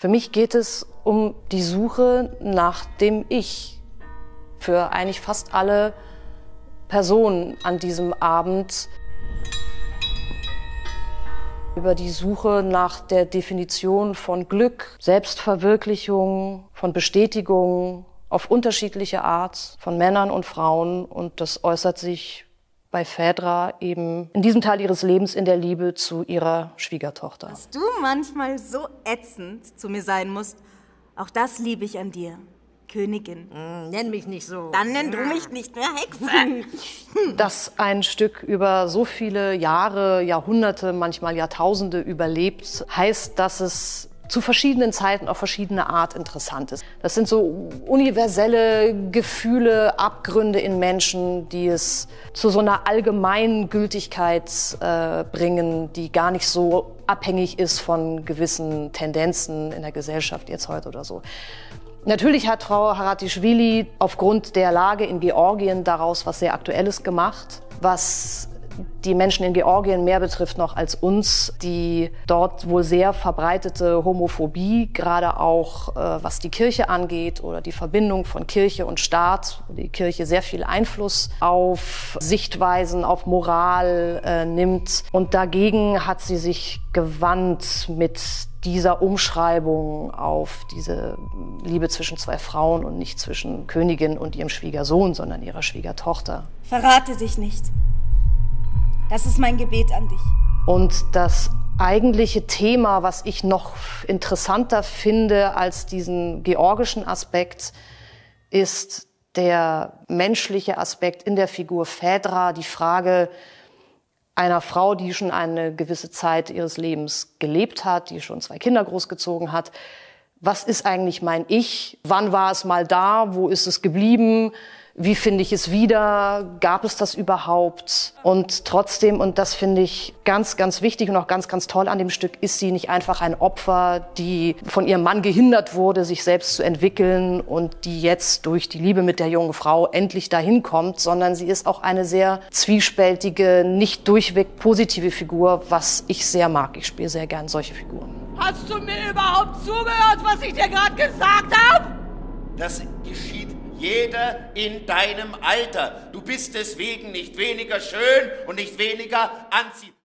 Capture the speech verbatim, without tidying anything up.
Für mich geht es um die Suche nach dem Ich. Für eigentlich fast alle Personen an diesem Abend. Über die Suche nach der Definition von Glück, Selbstverwirklichung, von Bestätigung auf unterschiedliche Art von Männern und Frauen. Und das äußert sich bei Phaedra eben in diesem Teil ihres Lebens in der Liebe zu ihrer Schwiegertochter. Dass du manchmal so ätzend zu mir sein musst, auch das liebe ich an dir. Königin. Mm, nenn mich nicht so. Dann nenn du mich nicht mehr Hexe. Dass ein Stück über so viele Jahre, Jahrhunderte, manchmal Jahrtausende überlebt, heißt, dass es zu verschiedenen Zeiten auf verschiedene Art interessant ist. Das sind so universelle Gefühle, Abgründe in Menschen, die es zu so einer allgemeinen Gültigkeit äh, bringen, die gar nicht so abhängig ist von gewissen Tendenzen in der Gesellschaft jetzt heute oder so. Natürlich hat Frau Haratischvili aufgrund der Lage in Georgien daraus was sehr Aktuelles gemacht, was die Menschen in Georgien mehr betrifft noch als uns. Die dort wohl sehr verbreitete Homophobie, gerade auch äh, was die Kirche angeht oder die Verbindung von Kirche und Staat, wo die Kirche sehr viel Einfluss auf Sichtweisen, auf Moral äh, nimmt. Und dagegen hat sie sich gewandt mit dieser Umschreibung auf diese Liebe zwischen zwei Frauen und nicht zwischen Königin und ihrem Schwiegersohn, sondern ihrer Schwiegertochter. Verrate dich nicht. Das ist mein Gebet an dich. Und das eigentliche Thema, was ich noch interessanter finde als diesen georgischen Aspekt, ist der menschliche Aspekt in der Figur Phaedra, die Frage einer Frau, die schon eine gewisse Zeit ihres Lebens gelebt hat, die schon zwei Kinder großgezogen hat. Was ist eigentlich mein Ich? Wann war es mal da? Wo ist es geblieben? Wie finde ich es wieder? Gab es das überhaupt? Und trotzdem, und das finde ich ganz, ganz wichtig und auch ganz, ganz toll an dem Stück, ist sie nicht einfach ein Opfer, die von ihrem Mann gehindert wurde, sich selbst zu entwickeln und die jetzt durch die Liebe mit der jungen Frau endlich dahin kommt, sondern sie ist auch eine sehr zwiespältige, nicht durchweg positive Figur, was ich sehr mag. Ich spiele sehr gern solche Figuren. Hast du mir überhaupt zugehört, was ich dir gerade gesagt habe? Das geschieht jeder in deinem Alter. Du bist deswegen nicht weniger schön und nicht weniger anziehend.